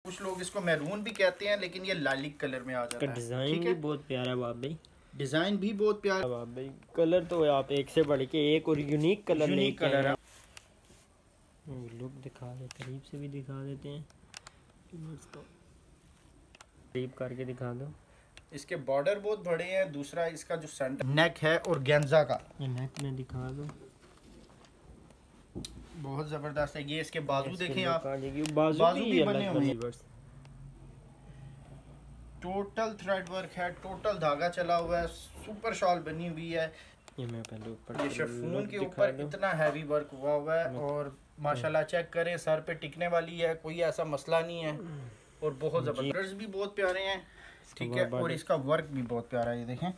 कुछ लोग इसको मैरून भी कहते हैं, लेकिन ये लालिक कलर में आ जाता है। डिजाइन भी बहुत प्यारा है बाप भाई, डिजाइन भी बहुत प्यारा बाप भाई। कलर तो आप एक से बढ़ के एक और यूनिक कलर है। लुक दिखा दे, करीब से भी दिखा देते हैं, करीब करके दिखा दो। इसके बॉर्डर बहुत बड़े हैं। दूसरा इसका जो सेंटर नेक है और गेंजा का, ये नेक में दिखा दो, बहुत जबरदस्त है। ये इसके बाजू देखें आप, बाजू भी बने हुए हैं। टोटल थ्रेड वर्क है, टोटल धागा चला हुआ है, सुपर शॉल बनी हुई है। ये मैं पहले ऊपर, ये शिफॉन के ऊपर इतना हैवी वर्क हुआ है और माशाल्लाह चेक करें, सर पे टिकने वाली है, कोई ऐसा मसला नहीं है। और बहुत जबरदस्त भी बहुत प्यारे हैं, ठीक है। और इसका वर्क भी बहुत प्यारा है, ये देखें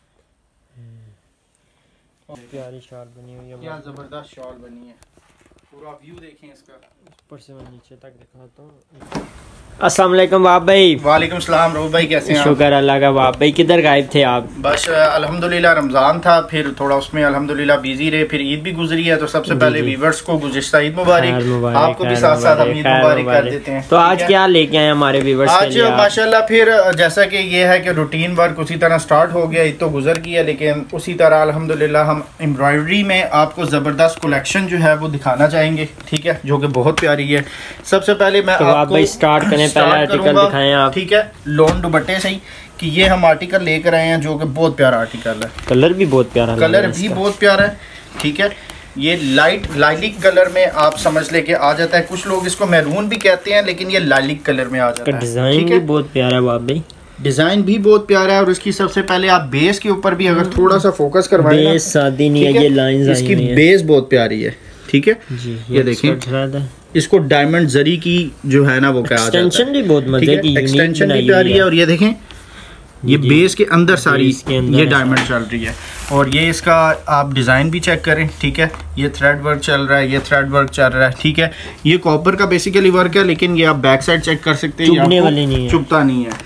प्यारी शॉल बनी हुई है, क्या जबरदस्त शॉल बनी है। पूरा व्यू देखें इसका, ऊपर से मैं नीचे तक दिखाता हूँ। अस्सलाम वालेकुम बाप भाई। वालेकुम सलाम रोब भाई, कैसे हैं? शुक्र अल्लाह का। बाप भाई किधर गायब थे आप? बस अल्हम्दुलिल्लाह रमज़ान था, फिर थोड़ा उसमें अल्हम्दुलिल्लाह बिजी रहे, फिर ईद भी गुजरी है। तो सबसे पहले व्यूअर्स को गुज़िश्ता ईद मुबारक, आपको भी साथ साथ हम ईद मुबारक कर देते हैं। तो आज क्या लेके आए हमारे व्यूअर्स के लिए? आज माशाल्लाह फिर जैसा कि ये है कि रूटीन वर्क उसी तरह स्टार्ट हो गया। ईद तो गुजर गई है, लेकिन उसी तरह अल्हम्दुलिल्लाह हम एम्ब्रॉयडरी में आपको ज़बरदस्त कलेक्शन जो है वो दिखाना चाहेंगे, ठीक है, जो कि बहुत प्यारी है। सबसे पहले मैं आपको स्टार्ट करें, पहला आर्टिकल दिखाएं आप, ठीक है। लॉन दुपट्टे से ही कि ये हम आर्टिकल लेकर आए हैं, जो कि बहुत प्यारा आर्टिकल है। कलर भी बहुत प्यारा, कलर भी बहुत प्यारा है, ठीक है। ये लाइलिक कलर में आप समझ ले के आ जाता है। कुछ लोग इसको मैरून भी कहते हैं, लेकिन ये लाइलिक कलर में आ जाता है। डिजाइन भी बहुत प्यारा है बाप भाई, डिजाइन भी बहुत प्यारा है। और इसकी सबसे पहले आप बेस के ऊपर भी अगर थोड़ा सा फोकस करवाएं, बेस सादी नहीं है, ये लाइंस इसकी बेस बहुत प्यारी है, ठीक है। ये देखिए, इसको डायमंड जरी की जो है ना वो क्या एक्सटेंशन भी बहुत मजे की, एक्सटेंशन भी प्यारी है। और ये देखें, ये बेस के अंदर सारी ये डायमंड चल रही है। और ये इसका आप डिजाइन भी चेक करें, ठीक है। ये थ्रेड वर्क चल रहा है, ये थ्रेड वर्क चल रहा है, ठीक है। ये कॉपर का बेसिकली वर्क है, लेकिन ये आप बैक साइड चेक कर सकते हैं, चुभता नहीं है।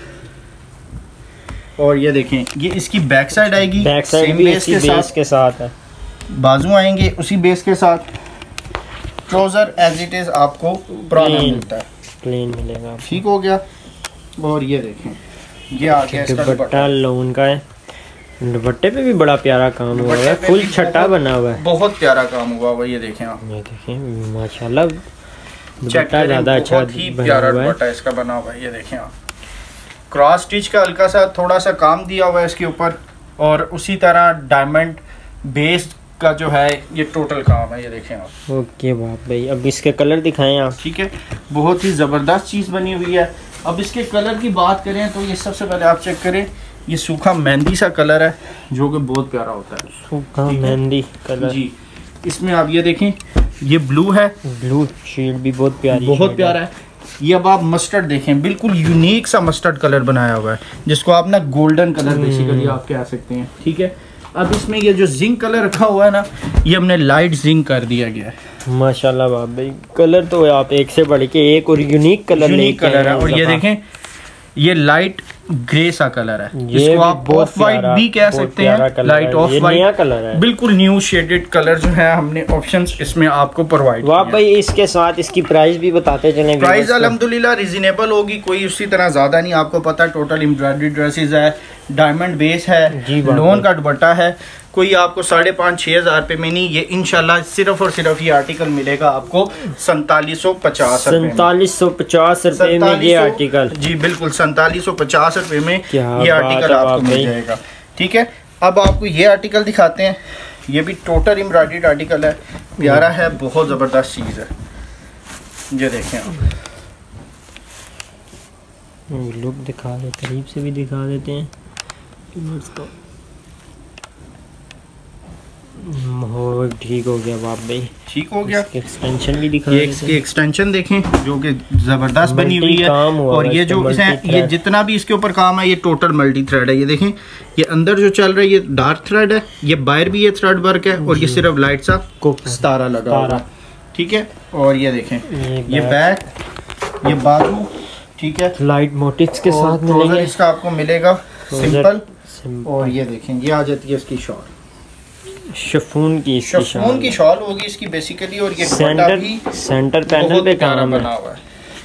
और ये देखें, ये इसकी बैक साइड आएगी, बैक साइड भी इसी बेस के साथ है, बाजू आएंगे उसी बेस के साथ। ट्राउजर एज इट इज आपको पुराना मिलता है, प्लेन मिलेगा, ठीक हो गया। और ये देखें, ये आ गया इसका दुपट्टा लोन का है। दुपट्टे पे भी बड़ा प्यारा काम हुआ है, फुल छट्टा बना हुआ है, बहुत प्यारा काम हुआ हुआ। ये देखें आप, ये देखें माशाल्लाह, दुपट्टा ज्यादा अच्छा, बहुत ही प्यारा दुपट्टा इसका बना हुआ है। ये देखें आप, क्रॉस स्टिच का हल्का सा थोड़ा सा काम दिया हुआ है इसके ऊपर, और उसी तरह डायमंड बेस का जो है ये टोटल काम है। ये देखें आप। ओके बाप भाई, अब इसके कलर दिखाएं आप, ठीक है। बहुत ही ज़बरदस्त चीज़ बनी हुई है। अब इसके कलर की बात करें तो ये सबसे पहले आप चेक करें, ये सूखा मेहंदी सा कलर है, जो कि बहुत प्यारा होता है। सूखा मेहंदी कलर जी। इसमें आप ये देखें, ये ब्लू है, ब्लू शेड भी बहुत प्यारी, बहुत प्यारा है। ये अब आप मस्टर्ड देखें, बिल्कुल यूनिक सा मस्टर्ड कलर बनाया हुआ है, जिसको आप ना गोल्डन कलर बेसिकली आप कह सकते हैं, ठीक है। अब इसमें ये जो जिंक कलर रखा हुआ है ना, ये हमने लाइट जिंक कर दिया गया है। माशाल्लाह बाप भाई, कलर तो आप एक से बढ़ के एक और यूनिक कलर है। और ये देखें, ये लाइट ग्रे सा कलर है, जिसको आप ऑफ वाइट भी कह सकते हैं, लाइट ऑफ वाइट कलर है, बिल्कुल न्यू शेडेड कलर जो है हमने ऑप्शंस इसमें आपको प्रोवाइड किया। भाई इसके साथ इसकी प्राइस भी बताते चलें। प्राइस अल्हम्दुलिल्लाह रिजनेबल होगी, कोई उसी तरह ज्यादा नहीं। आपको पता है टोटल एम्ब्रॉयडरी ड्रेसेस है, डायमंड बेस है, लोन का दुपट्टा है। कोई आपको 5,500-6 हज़ार रुपए में नहीं, ये इंशाल्लाह सिर्फ और सिर्फ ये आर्टिकल मिलेगा आपको 4750 रुपए में ये आर्टिकल। जी बिल्कुल, 4750 रुपए में ये आर्टिकल आपको मिल जाएगा, ठीक है। अब आपको ये आर्टिकल दिखाते हैं, ये भी टोटल एम्ब्रॉयडर्ड आर्टिकल है, प्यारा है, बहुत ज़बरदस्त चीज़ है। ये देखें आप, लुक दिखा दे, करीब से भी दिखा देते हैं। ठीक हो गया बाप भाई, ठीक हो गया। एक्सटेंशन भी दिखा, ये इसकी एक्सटेंशन देखें, जो कि जबरदस्त बनी हुई है। और ये जो ये जितना भी इसके ऊपर काम है, ये टोटल मल्टी थ्रेड है। ये देखें, ये अंदर जो चल रहा है ये डार्क थ्रेड है, ये बाहर भी ये थ्रेड वर्क है, और ये सिर्फ लाइट सा सितारा लगा हुआ है, ठीक है। और ये देखें, ये बैक, ये बाजू, ठीक है, लाइट मोटिव्स के साथ मिलेंगे। इसका आपको मिलेगा सिंपल। और ये देखें, ये आ जाती है इसकी शॉल, शिफॉन की शॉल होगी इसकी बेसिकली। और ये सेंटर पैनल पे काम बना हुआ है,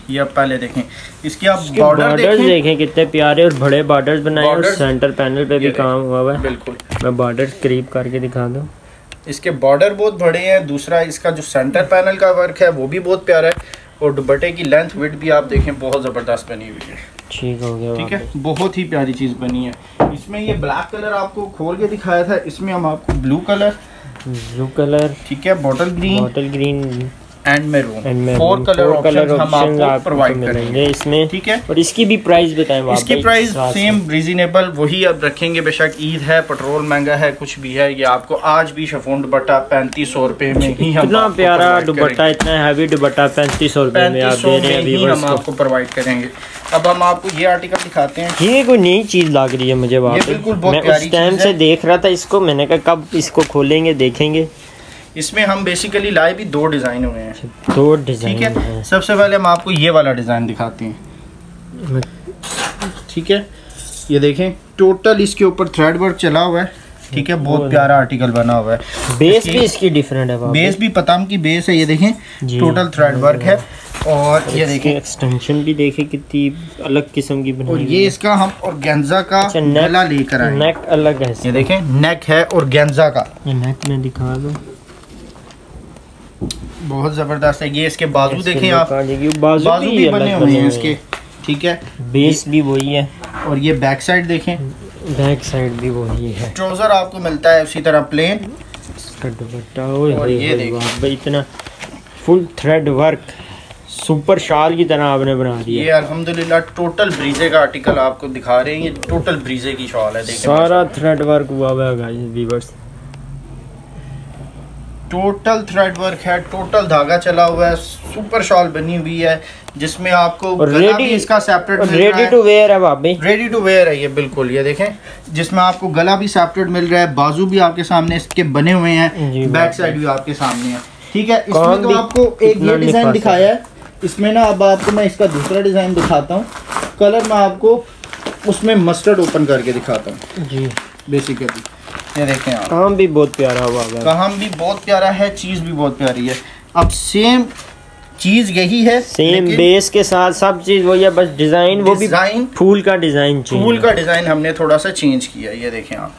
ये आप पहले देखें, इसके आप बॉर्डर देखें कितने प्यारे और बड़े बॉर्डर्स बनाए और सेंटर पैनल पे भी काम हुआ हुआ है। बिल्कुल, मैं बॉर्डर करीब करके दिखा दूं, इसके बॉर्डर बहुत बड़े हैं। दूसरा इसका जो सेंटर पैनल का वर्क है वो भी बहुत प्यारा है, और दुपट्टे की लेंथ विड्थ भी आप देखें बहुत ज़बरदस्त बनी हुई है। ठीक हो गया, ठीक है, बहुत ही प्यारी चीज़ बनी है। इसमें ये ब्लैक कलर आपको खोल के दिखाया था, इसमें हम आपको ब्लू कलर, ठीक है, bottle green and maroon 4 colour option हम आपको प्रोवाइड करेंगे इसमें। ठीक है, और इसकी भी प्राइस बताएं। इसकी प्राइस सेम रीजनेबल वही अब रखेंगे, बेशक ईद है, पेट्रोल महंगा है, कुछ भी है, ये आपको आज भी शिफॉन दुपट्टा 3500 रुपए में ही हम इतना प्यारा दुपट्टा, इतना हैवी दुपट्टा 3500 रुपए में आप दे रहे हैं, हम आपको प्रोवाइड करेंगे। अब हम आपको ये आर्टिकल दिखाते हैं। ये कोई नई चीज लग रही है मुझे, मैं उस टाइम से देख रहा था इसको, मैंने कहा कब इसको खोलेंगे देखेंगे। इसमें हम बेसिकली लाए भी 2 डिज़ाइन हुए हैं, 2 डिज़ाइन। ठीक है, सबसे पहले हम आपको ये वाला डिज़ाइन दिखाते हैं। ठीक है, ये देखें, टोटल इसके ऊपर थ्रेड वर्क चला हुआ है। ठीक है, बहुत प्यारा आर्टिकल बना हुआ है। बेस भी इसकी डिफरेंट है, बेस भी पताम की बेस है, ये देखें टोटल थ्रेड वर्क है। और ये देखें एक्सटेंशन भी देखें कितनी अलग किस्म की बनी। और ये इसका हम ऑर्गेन्जा का गला लेकर आए, नेक अलग है, ये देखें नेक है ऑर्गेन्जा का। ये नेक में दिखा दो, बहुत ज़बरदस्त है। ये इसके बाजू देखें आप, बाजू भी बने हुए हैं इसके। ठीक है, बेस भी वही है, और ये बैक साइड देखें, बैक साइड भी वही है। ट्राउजर आपको मिलता है उसी तरह प्लेन, दुपट्टा और ये देखो इतना फुल थ्रेड वर्क, सुपर शाल की तरह आपने बना दिया। ये अल्हम्दुलिल्लाह टोटल ब्रीजे का आर्टिकल आपको दिखा रहे हैं, ये टोटल ब्रीजे की शॉल है। देखें सारा थ्रेड वर्क हुआ हुआ है guys viewers, total thread work है, टोटल धागा चला हुआ है, सुपर शॉल बनी हुई है, जिसमें आपको गला भी इसका सेपरेट मिल रहा है। रेडी टू वेयर है भाभी, रेडी टू वेयर है ये बिल्कुल। ये देखें, जिसमें आपको गला भी सेपरेट मिल रहा है, बाजू भी आपके सामने इसके बने हुए हैं, बैक साइड भी आपके सामने है। ठीक है, इसमें तो आपको एक ये डिजाइन दिखाया है, इसमें ना अब आपको मैं इसका दूसरा डिजाइन दिखाता हूँ। कलर मैं आपको उसमें मस्टर्ड ओपन करके दिखाता हूँ जी। बेसिकली ये देखें आप, काम भी बहुत प्यारा हुआ है, काम भी बहुत प्यारा है, चीज़ भी बहुत प्यारी है। अब सेम चीज़ यही है, सेम बेस के साथ सब चीज़ वही है, बस डिज़ाइन वो भी फूल का डिज़ाइन, फूल का डिज़ाइन हमने थोड़ा सा चेंज किया। ये देखें आप,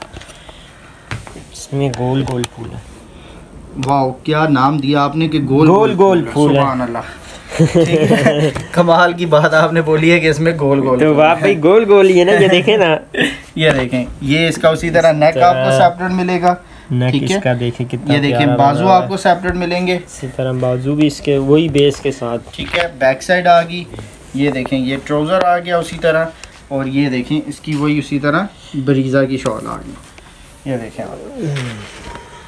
इसमें गोल गोल फूल है। वाह, क्या नाम दिया आपने कि गोल गोल फूल है। सुभान अल्लाह, कमाल की बात आपने बोली है कि इसमें गोल गोल, तो वाह भाई गोल गोल ही है ना। ये देखें ना, ये देखें, ये इसका उसी तरह नेक आपको सेपरेट मिलेगा। ठीक है, इसका देखें कितना, ये देखें बाजू आपको सेपरेट मिलेंगे, इसी तरह बाजू भी इसके वही बेस के साथ। ठीक है, बैक साइड आ गई, ये देखें ये ट्राउजर आ गया उसी तरह, और ये देखें इसकी वही उसी तरह ब्रीजा की शॉल आ गई। ये देखें आप,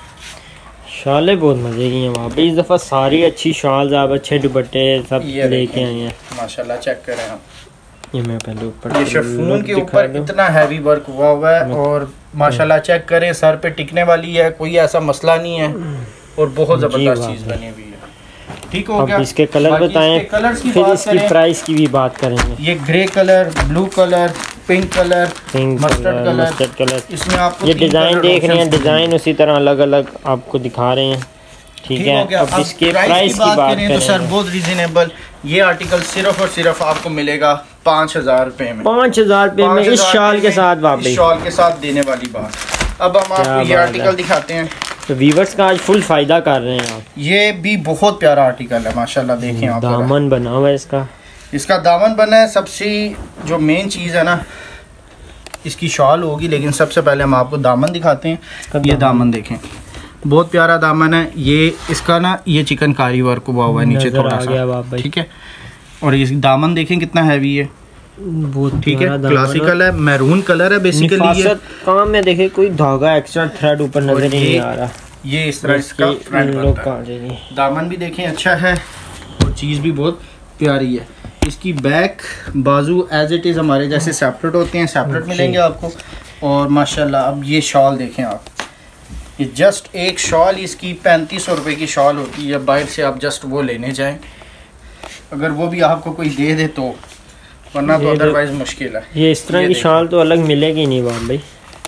शालें बहुत मजे की हैं वहाँ पे। इस दफ़ा सारी अच्छी शॉल्स, आप अच्छे दुपट्टे सब लेके आए हैं माशाल्लाह। चेक करें आप, ये मैं पहले ऊपर, ये शिफॉन के ऊपर इतना हैवी वर्क हुआ हुआ है, और माशाल्लाह चेक करें, सर पे टिकने वाली है, कोई ऐसा मसला नहीं है, और बहुत ज़बरदस्त चीज़ बनी हुई है। ठीक हो गया, इसके कलर बताएं, फिर इसकी प्राइस की भी बात करेंगे। ये grey colour, blue colour, pink colour, mustard colour, इसमें आपको ये डिज़ाइन देख रहे हैं, डिज़ाइन उसी तरह अलग अलग आपको दिखा रहे हैं। ठीक है, अब इसके प्राइस की बात करें तो सर बहुत रीजनेबल। ये आर्टिकल सिर्फ और सिर्फ आपको मिलेगा 5000 रुपए में, 5000 रुपए में इस शॉल के साथ, वापस शॉल के साथ देने वाली बात। अब हम आपको ये आर्टिकल दिखाते हैं, तो व्यूअर्स का आज फुल फायदा कर रहे हैं आप। ये भी बहुत प्यारा आर्टिकल है माशाल्लाह, देखें आप, दामन बना हुआ है इसका दामन बना है। सबसे जो मेन चीज़ है ना, इसकी शॉल होगी, लेकिन सबसे पहले हम आपको दामन दिखाते हैं। ये दामन देखें, बहुत प्यारा दामन है। ये इसका ना ये चिकनकारी वर्क हुआ हुआ है नीचे थोड़ा सा, ठीक है, और ये दामन देखें कितना हैवी है, बहुत ठीक है, क्लासिकल है, मैरून कलर है बेसिकली। ये काम में देखे कोई धागा एक्स्ट्रा थ्रेड ऊपर नजर नहीं आ रहा, ये इस तरह इसका फ्रंट बनता है। दामन भी देखें अच्छा है, और चीज़ भी बहुत प्यारी है। इसकी बैक बाजू एज इट इज़ हमारे जैसे सेपरेट होते हैं, सेपरेट मिलेंगे आपको। और माशाल्लाह अब ये शॉल देखें आप, ये जस्ट एक शॉल इसकी 3500 रुपये की शॉल होती है। बाहर से आप जस्ट वो लेने जाएं, अगर वो भी आपको कोई दे दे तो, वरना तो अदरवाइज मुश्किल है। ये इस तरह की शॉल तो अलग मिलेगी नहीं भाई,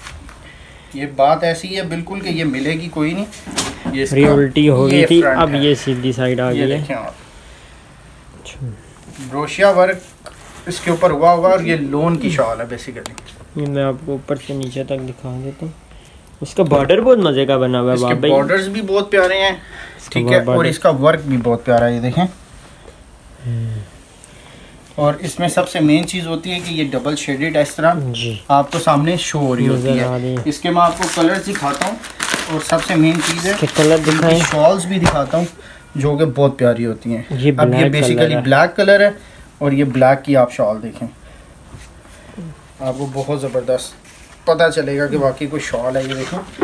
ये बात ऐसी है बिल्कुल कि ये मिलेगी कोई नहीं। ये उल्टी हो गई थी, अब ये सीधी साइड आ गई है। ब्रोशिया वर्क इसके ऊपर हुआ होगा और ये लोन की शॉल है बेसिकली। ये मैं आपको ऊपर से नीचे तक दिखा देता हूँ। उसका बॉर्डर बहुत मजे का बना हुआ है, इसके बॉर्डर्स भी बहुत प्यारे हैं, ठीक है, और इसका वर्क भी बहुत प्यारा है, ये देखें। और इसमें सबसे मेन चीज़ होती है कि ये डबल शेडेड इस तरह आपको सामने शो हो रही होती है। इसके मैं आपको कलर्स दिखाता हूँ और सबसे मेन चीज़ है कलर दिखाएं, शॉल्स भी दिखाता हूँ जो कि बहुत प्यारी होती हैं। अब ये बेसिकली ब्लैक कलर है और ये ब्लैक की आप शॉल देखें, आपको बहुत ज़बरदस्त पता चलेगा कि वाकई कोई शॉल है। ये देखो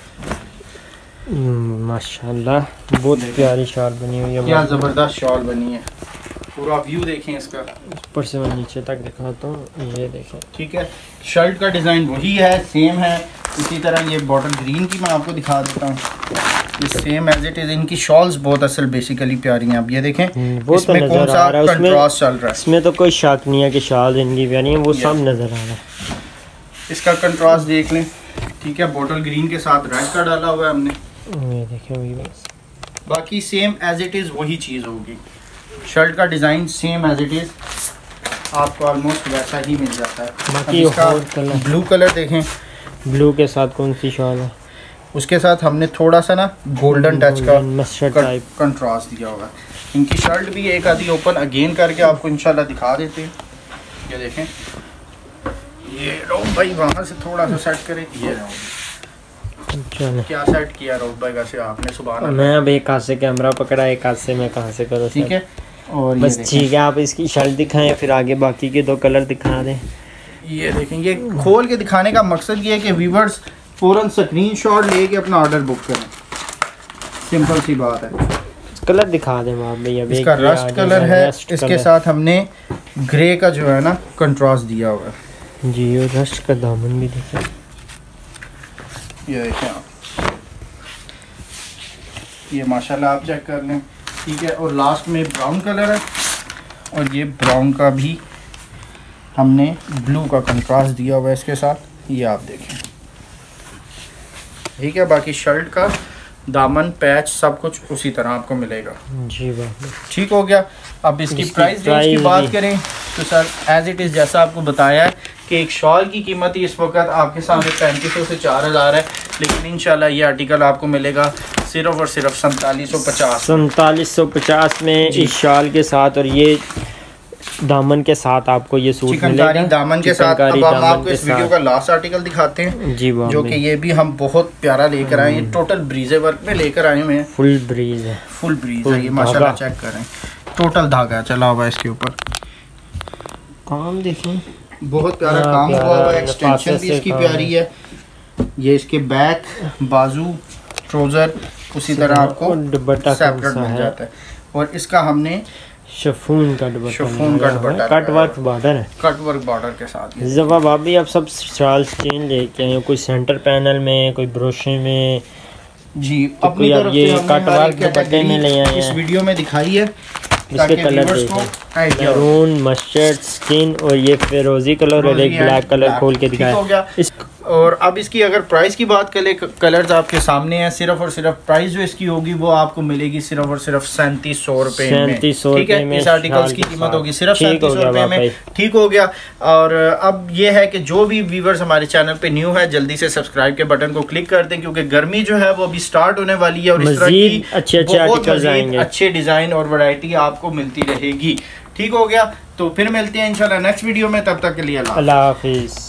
माशाल्लाह बहुत प्यारी शॉल बनी हुई है, क्या ज़बरदस्त शॉल बनी है। पूरा व्यू देखें इसका, ऊपर से मैं नीचे तक दिखाता हूँ, ये देखें, ठीक है। शर्ट का डिज़ाइन वही है, सेम है। इसी तरह ये बॉटल ग्रीन की मैं आपको दिखा देता हूँ, ये सेम एज इट इज़। इनकी शॉल्स बहुत असल बेसिकली प्यारी हैं। अब ये देखें इसमें कौन सा कंट्रास्ट चल रहा है, इसमें तो कोई शक नहीं है कि शॉल इनकी प्यारी है, वो सब नज़र आ रहा है। इसका कंट्रास्ट देख लें, ठीक है। बॉटल ग्रीन के साथ रेड का डाला हुआ है हमने, ये देखें वही बस। बाकी सेम एज इट इज़ वही चीज़ होगी। शर्ट का design same as it is आपको ऑलमोस्ट वैसा ही मिल जाता है। बाकी इसका ब्लू कलर देखें, ब्लू के साथ कौन सी शॉल है, उसके साथ हमने थोड़ा सा ना गोल्डन टच का मस्टर्ड टाइप कंट्रास्ट दिया हुआ है। इनकी शर्ट भी एक आधी ओपन अगेन करके आपको इंशाल्लाह दिखा देते हैं। ये देखें, ये रोब भाई वहाँ से थोड़ा सा सेट करें, ये क्या सेट किया रोब भाई वैसे आपने सुबह। मैं अब एक हाथ से कैमरा पकड़ा, एक हाथ से मैं कहाँ से करूँ, ठीक है। और बस ठीक है, आप इसकी शर्ट दिखाएं फिर आगे बाकी के दो कलर दिखा दें। ये देखें, ये खोल के दिखाने का मकसद ये है कि व्यूवर्स फ़ौरन स्क्रीनशॉट लेके अपना ऑर्डर बुक करें, सिंपल सी बात है। कलर दिखा दें आप भैया। इसका रस्ट कलर है, इसके साथ हमने ग्रे का जो है ना कंट्रास्ट दिया हुआ है जी। और रस्ट का दामन भी देखें, ये देखें आप, ये माशाल्लाह आप चेक कर लें, ठीक है। और लास्ट में ब्राउन कलर है और ये ब्राउन का भी हमने ब्लू का कंट्रास्ट दिया हुआ है इसके साथ, ये आप देखें, ठीक है। बाकी शर्ट का दामन पैच सब कुछ उसी तरह आपको मिलेगा जी, ठीक हो गया। अब इसकी प्राइस रेंज की बात करें तो सर एज इट इज़ जैसा आपको बताया है कि एक शॉल की कीमत ही इस वक्त आपके सामने 3500 से 4000 है, लेकिन इंशाल्लाह ये आर्टिकल आपको मिलेगा सिर्फ और सिर्फ 4750 में इस शॉल के साथ, और ये दामन के साथ आपको ये सूट मिलेगा दामन के साथ। अब हम आपको इस वीडियो का लास्ट आर्टिकल दिखाते हैं जी, जो कि ये भी हम बहुत प्यारा लेकर आए हैं, टोटल ब्रीजे वर्क में लेकर आए हुए हैं। फुल ब्रीज है, फुल ब्रीज है ये माशाल्लाह, चेक करें टोटल धागा चला हुआ है इसके ऊपर, काम देखें बहुत प्यारा काम हुआ हुआ है। एक्सटेंशन भी इसकी प्यारी है। ये इसके बैक, बाजू, ट्राउजर उसी तरह आपको दुपट्टा सेपरेट मिल जाता है। और इसका हमने शिफॉन का दुपट्टा, कट वर्क बॉर्डर है, कट वर्क बॉर्डर के साथ। जवाब अभी आप सब शॉल चेंज लेके आए, कोई सेंटर पैनल में, कोई ब्रोशे में जी, तो अपनी तरफ ये कट वर्क दुपट्टे में ले आए इस वीडियो में दिखाई है। इसके कलर देखें, मैरून, मस्टर्ड, स्किन और ये फिरोजी कलर और एक ब्लैक कलर खोल के दिखाया। और अब इसकी अगर प्राइस की बात करें, कलर्स आपके सामने हैं, सिर्फ और सिर्फ प्राइस जो इसकी होगी वो आपको मिलेगी सिर्फ और सिर्फ 3700 रुपए में, ठीक है। इस आर्टिकल्स की कीमत होगी सिर्फ 3700 रुपए में, ठीक हो गया। और अब ये है कि जो भी व्यूवर्स हमारे चैनल पे न्यू है जल्दी से सब्सक्राइब के बटन को क्लिक कर दें, क्योंकि गर्मी जो है वो अभी स्टार्ट होने वाली है और इस तरह की अच्छे डिजाइन और वैरायटी आपको मिलती रहेगी, ठीक हो गया। तो फिर मिलते हैं इंशाल्लाह नेक्स्ट वीडियो में, तब तक के लिए अल्लाह हाफिज।